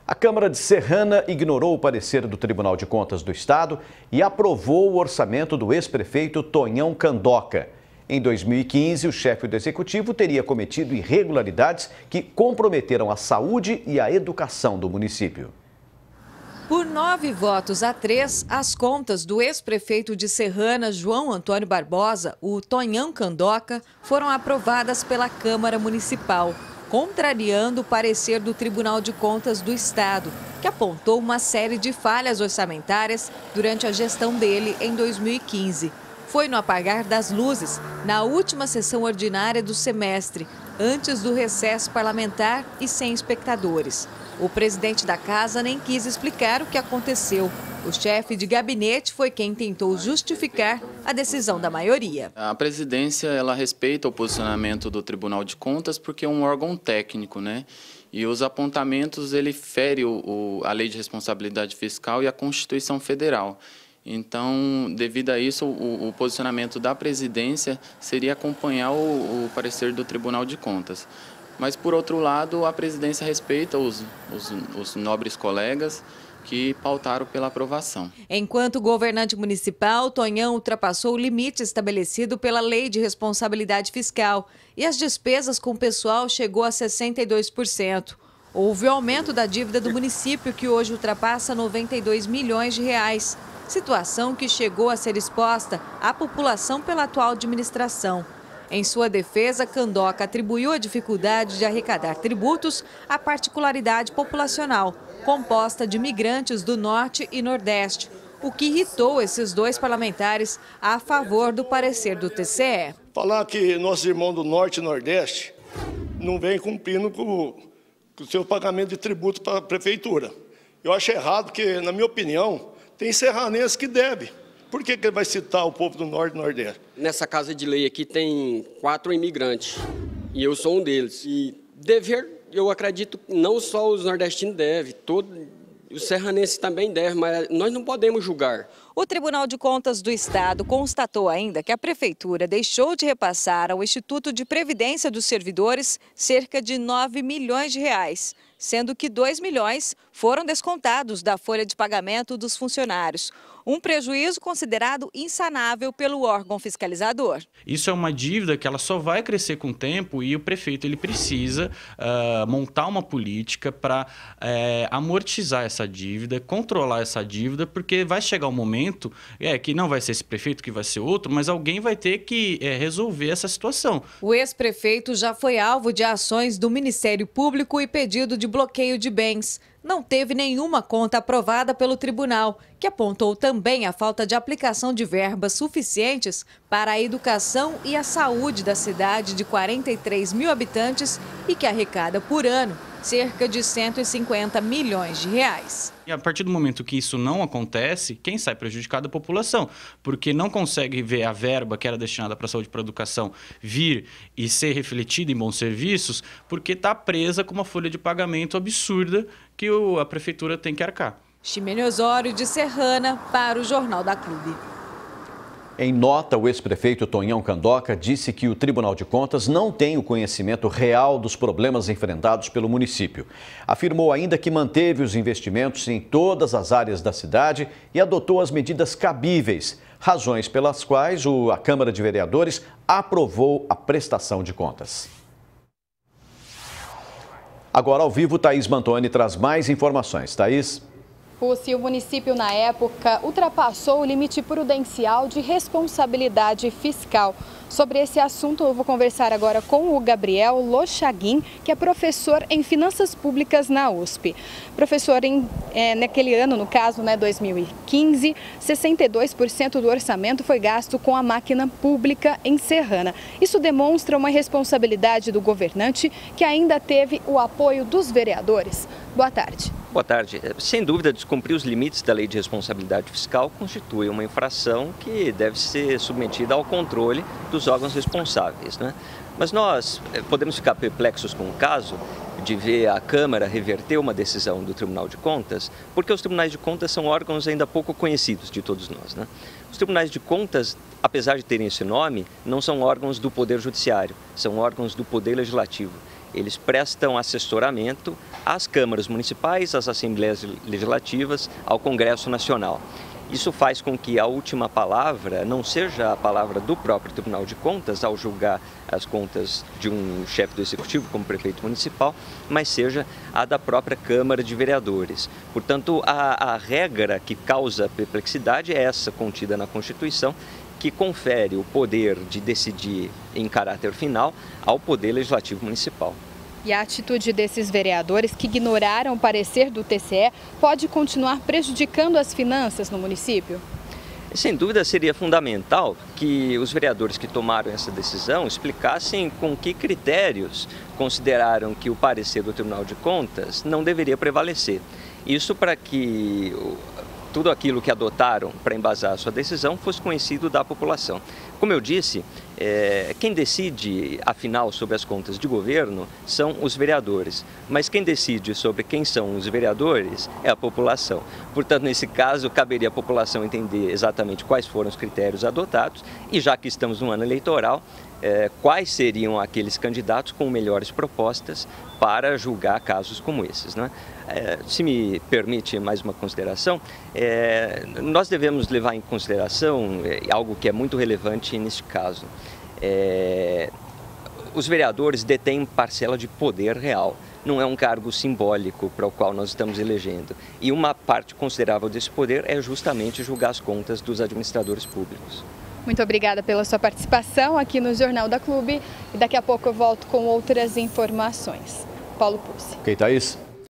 A Câmara de Serrana ignorou o parecer do Tribunal de Contas do Estado e aprovou o orçamento do ex-prefeito Tonhão Candoca. Em 2015, o chefe do Executivo teria cometido irregularidades que comprometeram a saúde e a educação do município. Por 9 votos a 3, as contas do ex-prefeito de Serrana, João Antônio Barbosa, o Tonhão Candoca, foram aprovadas pela Câmara Municipal, contrariando o parecer do Tribunal de Contas do Estado, que apontou uma série de falhas orçamentárias durante a gestão dele em 2015. Foi no apagar das luzes, na última sessão ordinária do semestre, antes do recesso parlamentar e sem espectadores. O presidente da casa nem quis explicar o que aconteceu. O chefe de gabinete foi quem tentou justificar a decisão da maioria. A presidência, ela respeita o posicionamento do Tribunal de Contas porque é um órgão técnico, né? E os apontamentos, ele fere a Lei de Responsabilidade Fiscal e a Constituição Federal. Então, devido a isso, o posicionamento da presidência seria acompanhar o parecer do Tribunal de Contas. Mas, por outro lado, a presidência respeita os nobres colegas que pautaram pela aprovação. Enquanto governante municipal, Tonhão ultrapassou o limite estabelecido pela Lei de Responsabilidade Fiscal e as despesas com o pessoal chegou a 62%. Houve o aumento da dívida do município, que hoje ultrapassa 92 milhões de reais. Situação que chegou a ser exposta à população pela atual administração. Em sua defesa, Candoca atribuiu a dificuldade de arrecadar tributos à particularidade populacional, composta de migrantes do Norte e Nordeste, o que irritou esses dois parlamentares a favor do parecer do TCE. Falar que nossos irmãos do Norte e Nordeste não vêm cumprindo com o seu pagamento de tributo para a prefeitura. Eu acho errado porque, na minha opinião, tem serranense que deve. Por que ele vai citar o povo do Norte e Nordeste? Nessa casa de lei aqui tem 4 imigrantes e eu sou um deles. E dever, eu acredito, não só os nordestinos devem, os serranenses também devem, mas nós não podemos julgar. O Tribunal de Contas do Estado constatou ainda que a Prefeitura deixou de repassar ao Instituto de Previdência dos Servidores cerca de 9 milhões de reais, sendo que 2 milhões foram descontados da folha de pagamento dos funcionários. Um prejuízo considerado insanável pelo órgão fiscalizador. Isso é uma dívida que ela só vai crescer com o tempo e o prefeito ele precisa montar uma política para amortizar essa dívida, controlar essa dívida, porque vai chegar um momento que não vai ser esse prefeito, que vai ser outro, mas alguém vai ter que resolver essa situação. O ex-prefeito já foi alvo de ações do Ministério Público e pedido de bloqueio de bens. Não teve nenhuma conta aprovada pelo tribunal, que apontou também a falta de aplicação de verbas suficientes para a educação e a saúde da cidade de 43 mil habitantes e que arrecada por ano cerca de 150 milhões de reais. E a partir do momento que isso não acontece, quem sai prejudicado é a população, porque não consegue ver a verba que era destinada para a saúde e para a educação vir e ser refletida em bons serviços, porque está presa com uma folha de pagamento absurda que a prefeitura tem que arcar. Ximene Osório, de Serrana, para o Jornal da Clube. Em nota, o ex-prefeito Tonhão Candoca disse que o Tribunal de Contas não tem o conhecimento real dos problemas enfrentados pelo município. Afirmou ainda que manteve os investimentos em todas as áreas da cidade e adotou as medidas cabíveis, razões pelas quais a Câmara de Vereadores aprovou a prestação de contas. Agora, ao vivo, Thaís Mantoni traz mais informações. Thaís. Se o município, na época, ultrapassou o limite prudencial de responsabilidade fiscal. Sobre esse assunto, eu vou conversar agora com o Gabriel Lochaguin, que é professor em Finanças Públicas na USP. Professor, naquele ano, no caso, 2015, 62% do orçamento foi gasto com a máquina pública em Serrana. Isso demonstra uma responsabilidade do governante que ainda teve o apoio dos vereadores. Boa tarde. Boa tarde. Sem dúvida, descumprir os limites da Lei de Responsabilidade Fiscal constitui uma infração que deve ser submetida ao controle dos órgãos responsáveis, né? Mas nós podemos ficar perplexos com o caso de ver a Câmara reverter uma decisão do Tribunal de Contas, porque os Tribunais de Contas são órgãos ainda pouco conhecidos de todos nós, né? Os Tribunais de Contas, apesar de terem esse nome, não são órgãos do Poder Judiciário, são órgãos do Poder Legislativo. Eles prestam assessoramento às câmaras municipais, às assembleias legislativas, ao Congresso Nacional. Isso faz com que a última palavra não seja a palavra do próprio Tribunal de Contas ao julgar as contas de um chefe do Executivo, como prefeito municipal, mas seja a da própria Câmara de Vereadores. Portanto, a regra que causa perplexidade é essa contida na Constituição, que confere o poder de decidir em caráter final ao Poder Legislativo Municipal. E a atitude desses vereadores que ignoraram o parecer do TCE pode continuar prejudicando as finanças no município? Sem dúvida, seria fundamental que os vereadores que tomaram essa decisão explicassem com que critérios consideraram que o parecer do Tribunal de Contas não deveria prevalecer. Isso para que tudo aquilo que adotaram para embasar a sua decisão fosse conhecido da população. Como eu disse, quem decide, afinal, sobre as contas de governo são os vereadores, mas quem decide sobre quem são os vereadores é a população. Portanto, nesse caso, caberia à população entender exatamente quais foram os critérios adotados e, já que estamos no ano eleitoral, quais seriam aqueles candidatos com melhores propostas para julgar casos como esses, né? Se me permite mais uma consideração, nós devemos levar em consideração algo que é muito relevante neste caso. Os vereadores detêm parcela de poder real, não é um cargo simbólico para o qual nós estamos elegendo. E uma parte considerável desse poder é justamente julgar as contas dos administradores públicos. Muito obrigada pela sua participação aqui no Jornal da Clube e daqui a pouco eu volto com outras informações. Paulo Pucci. Ok, Thaís.